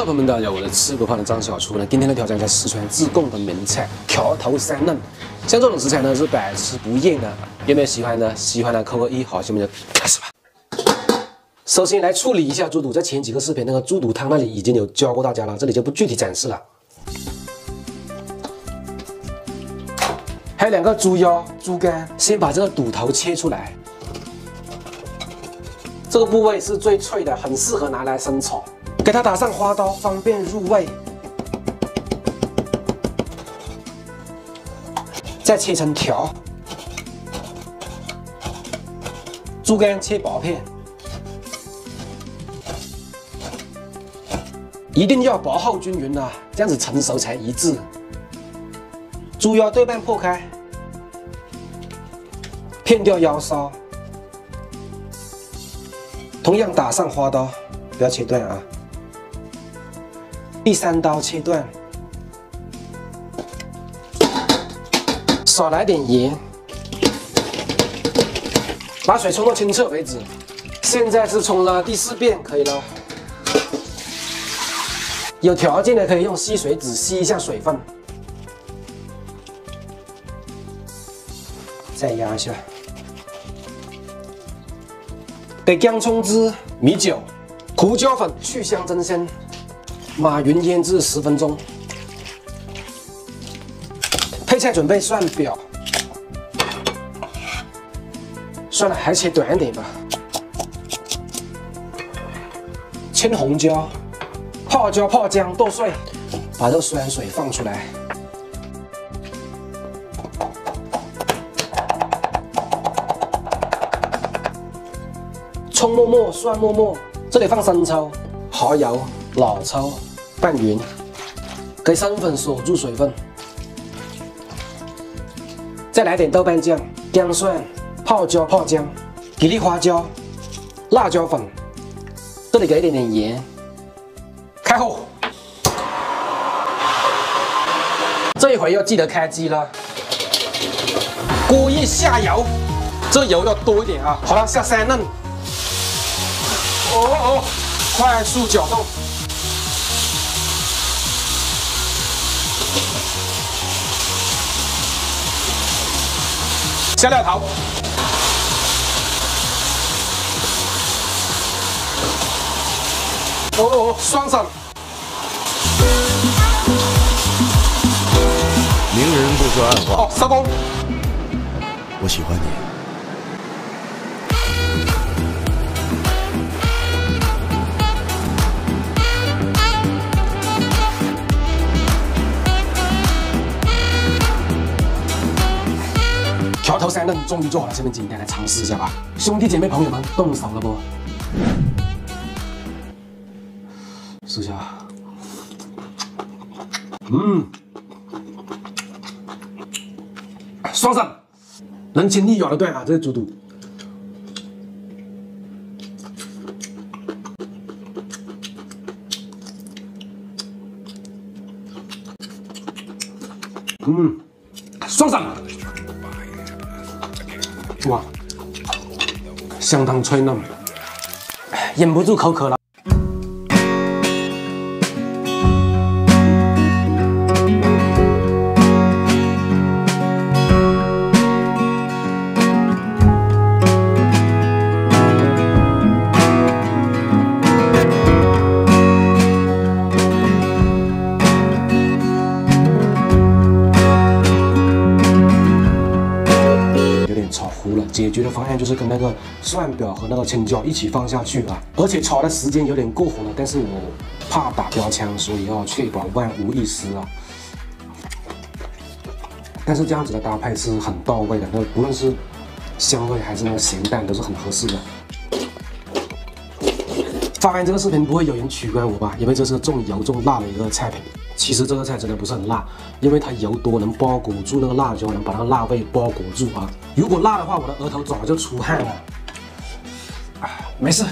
Hello， 朋友们，大家好，我是吃不胖的张小厨呢。今天的挑战在四川自贡的名菜桥头三嫩，像这种食材呢是百吃不厌的。有没有喜欢的？喜欢的扣个1，好，下面就开始吧。首先来处理一下猪肚，在前几个视频那个猪肚汤那里已经有教过大家了，这里就不具体展示了。还有2个猪腰、猪肝，先把这个肚头切出来。这个部位是最脆的，很适合拿来生炒。 给它打上花刀，方便入味。再切成条。猪肝切薄片，一定要薄厚均匀啊，这样子成熟才一致。猪腰对半破开，片掉腰梢，同样打上花刀，不要切断啊。 第3刀切断，少来点盐，把水冲到清澈为止。现在是冲了第4遍，可以了。有条件的可以用吸水纸吸一下水分，再压一下。给姜葱汁、米酒、胡椒粉去香增鲜。 马云腌制10分钟。配菜准备蒜表，算了，还切短一点吧。青红椒、泡椒、泡姜剁碎，把这个酸水放出来。葱末末、蒜末末，这里放生抽、蚝油。 老抽拌匀，给生粉锁住水分，再来点豆瓣酱、姜蒜、泡椒、泡姜、吉利花椒、辣椒粉，这里给一点点盐，开火。这一回要记得开机了，锅一下油，这油要多一点啊。好了，下3嫩，快速搅动。 下料头，双手。 明人不说暗话。 收工。 我喜欢你。 桥头3嫩终于做好了，下面今天来尝试一下吧，兄弟姐妹朋友们，动手了不？试一下，双胜，人情味有了，对啊，这个猪肚，双胜。 哇，相当脆嫩，忍不住口渴了。炒糊了，解决的方案就是跟那个蒜表和那个青椒一起放下去啊，而且炒的时间有点过火了，但是我怕打标枪，所以要确保万无一失啊。但是这样子的搭配是很到位的，那不论是香味还是那个咸淡都是很合适的。发完这个视频不会有人取关我吧？因为这是重油重辣的一个菜品。其实这个菜真的不是很辣，因为它油多，能包裹住那个辣椒，能把那个辣味包裹住啊。如果辣的话，我的额头早就出汗了。没事。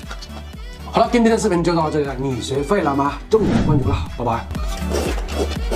好了，今天的视频就到这里了，你学会了吗？重点关注了，拜拜。